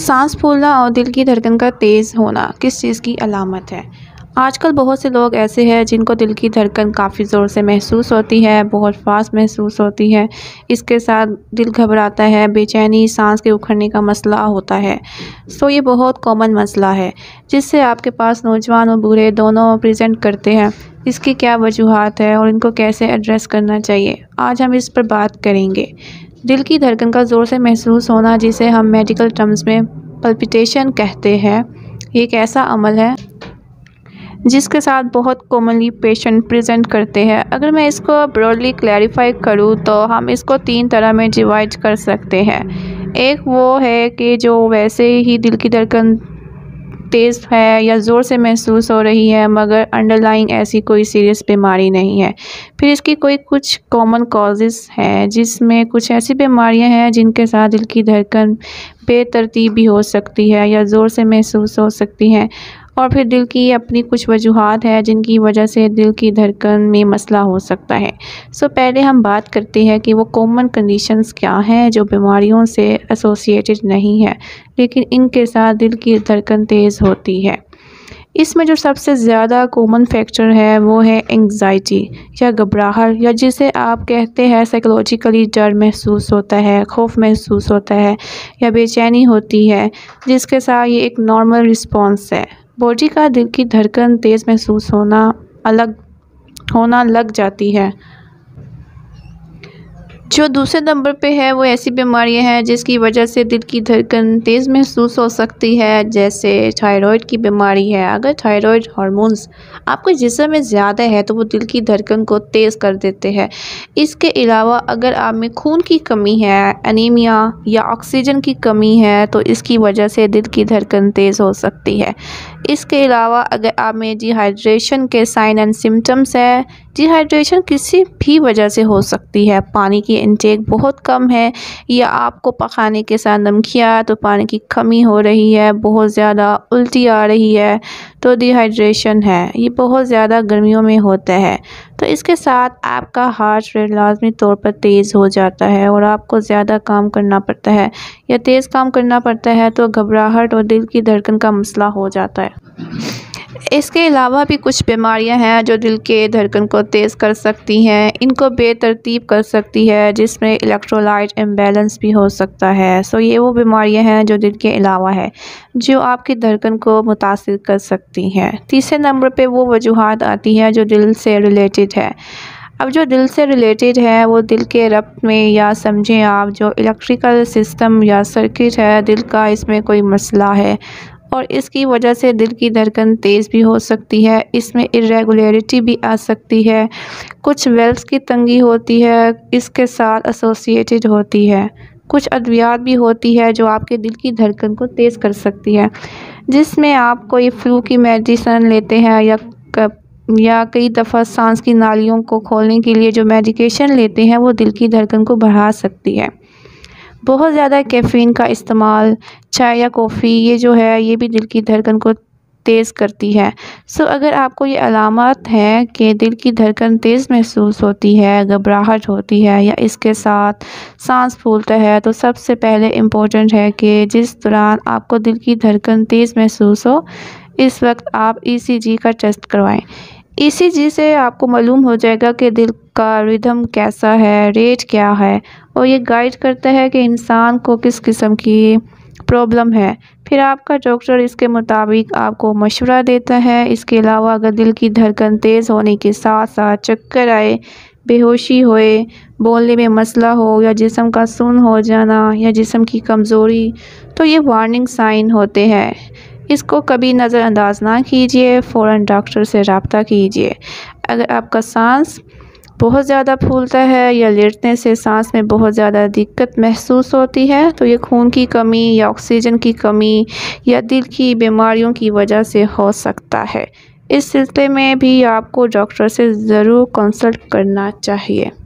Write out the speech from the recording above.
सांस फूलना और दिल की धड़कन का तेज़ होना किस चीज़ की अलामत है? आजकल बहुत से लोग ऐसे हैं जिनको दिल की धड़कन काफ़ी ज़ोर से महसूस होती है, बहुत फास्ट महसूस होती है। इसके साथ दिल घबराता है, बेचैनी, सांस के उखड़ने का मसला होता है। ये बहुत कॉमन मसला है जिससे आपके पास नौजवान और बूढ़े दोनों प्रेजेंट करते हैं। इसकी क्या वजूहात है और इनको कैसे एड्रेस करना चाहिए, आज हम इस पर बात करेंगे। दिल की धड़कन का ज़ोर से महसूस होना, जिसे हम मेडिकल टर्म्स में पल्पिटेशन कहते हैं, ये एक ऐसा अमल है जिसके साथ बहुत कॉमनली पेशेंट प्रेजेंट करते हैं। अगर मैं इसको ब्रॉडली क्लैरिफाई करूँ तो हम इसको 3 तरह में डिवाइड कर सकते हैं। एक वो है कि जो वैसे ही दिल की धड़कन तेज़ है या ज़ोर से महसूस हो रही है मगर अंडरलाइंग ऐसी कोई सीरियस बीमारी नहीं है। फिर इसकी कुछ कॉमन कॉजेज़ हैं जिसमें कुछ ऐसी बीमारियां हैं जिनके साथ दिल की धड़कन बेतरतीब भी हो सकती है या ज़ोर से महसूस हो सकती हैं। और फिर दिल की अपनी कुछ वजूहात है जिनकी वजह से दिल की धड़कन में मसला हो सकता है। पहले हम बात करते हैं कि वो कॉमन कंडीशंस क्या हैं जो बीमारियों से एसोसिएटेड नहीं है लेकिन इनके साथ दिल की धड़कन तेज़ होती है। इसमें जो सबसे ज़्यादा कॉमन फैक्टर है वो है एंग्जाइटी या घबराहट, या जिसे आप कहते हैं साइकोलॉजिकली डर महसूस होता है, खौफ महसूस होता है या बेचैनी होती है, जिसके साथ ये एक नॉर्मल रिस्पॉन्स है। बॉडी का दिल की धड़कन तेज़ महसूस होना लग जाती है। जो दूसरे नंबर पे है वो ऐसी बीमारियां हैं जिसकी वजह से दिल की धड़कन तेज़ महसूस हो सकती है, जैसे थायराइड की बीमारी है। अगर थायराइड हार्मोन्स आपके जिस्म में ज़्यादा है तो वो दिल की धड़कन को तेज़ कर देते हैं। इसके अलावा अगर आप में खून की कमी है, एनीमिया या ऑक्सीजन की कमी है तो इसकी वजह से दिल की धड़कन तेज़ हो सकती है। इसके अलावा अगर आप में डिहाइड्रेशन के साइन एंड सिम्टम्स है, डिहाइड्रेशन किसी भी वजह से हो सकती है, पानी की इंटेक बहुत कम है या आपको पकाने के साथ नमकिया तो पानी की कमी हो रही है, बहुत ज़्यादा उल्टी आ रही है तो डिहाइड्रेशन है। ये बहुत ज़्यादा गर्मियों में होता है तो इसके साथ आपका हार्ट रेट लाजमी तौर पर तेज़ हो जाता है और आपको ज़्यादा काम करना पड़ता है या तेज़ काम करना पड़ता है तो घबराहट और दिल की धड़कन का मसला हो जाता है। इसके अलावा भी कुछ बीमारियां हैं जो दिल के धड़कन को तेज़ कर सकती हैं, इनको बेतरतीब कर सकती है, जिसमें इलेक्ट्रोलाइट इम्बैलेंस भी हो सकता है। ये वो बीमारियां हैं जो दिल के अलावा है जो आपकी धड़कन को मुतासिर कर सकती हैं। तीसरे नंबर पे वो वजूहात आती है जो दिल से रिलेटेड है। अब जो दिल से रिलेटेड है वो दिल के रब्त में, या समझें आप जो इलेक्ट्रिकल सिस्टम या सर्किट है दिल का, इसमें कोई मसला है और इसकी वजह से दिल की धड़कन तेज़ भी हो सकती है। इसमें इरेगुलरिटी भी आ सकती है, कुछ वेल्व्स की तंगी होती है, इसके साथ एसोसिएटेड होती है। कुछ अद्वियात भी होती है जो आपके दिल की धड़कन को तेज़ कर सकती है, जिसमें आप कोई फ्लू की मेडिसिन लेते हैं या कई दफ़ा सांस की नालियों को खोलने के लिए जो मेडिकेशन लेते हैं वो दिल की धड़कन को बढ़ा सकती है। बहुत ज़्यादा कैफ़ीन का इस्तेमाल, चाय या कॉफ़ी, ये जो है ये भी दिल की धड़कन को तेज़ करती है। अगर आपको ये अलामत हैं कि दिल की धड़कन तेज़ महसूस होती है, घबराहट होती है या इसके साथ सांस फूलता है तो सबसे पहले इम्पोर्टेंट है कि जिस दौरान आपको दिल की धड़कन तेज़ महसूस हो इस वक्त आप ECG का टेस्ट करवाएं। ECG से आपको मालूम हो जाएगा कि दिल का रिदम कैसा है, रेट क्या है, और ये गाइड करता है कि इंसान को किस किस्म की प्रॉब्लम है। फिर आपका डॉक्टर इसके मुताबिक आपको मशवरा देता है। इसके अलावा अगर दिल की धड़कन तेज़ होने के साथ साथ चक्कर आए, बेहोशी होए, बोलने में मसला हो या जिस्म का सुन्न हो जाना या जिस्म की कमज़ोरी, तो ये वार्निंग साइन होते हैं। इसको कभी नज़रअंदाज ना कीजिए, फ़ौरन डॉक्टर से रब्ता कीजिए। अगर आपका सांस बहुत ज़्यादा फूलता है या लेटने से सांस में बहुत ज़्यादा दिक्कत महसूस होती है तो ये खून की कमी या ऑक्सीजन की कमी या दिल की बीमारियों की वजह से हो सकता है। इस सिलसिले में भी आपको डॉक्टर से ज़रूर कंसल्ट करना चाहिए।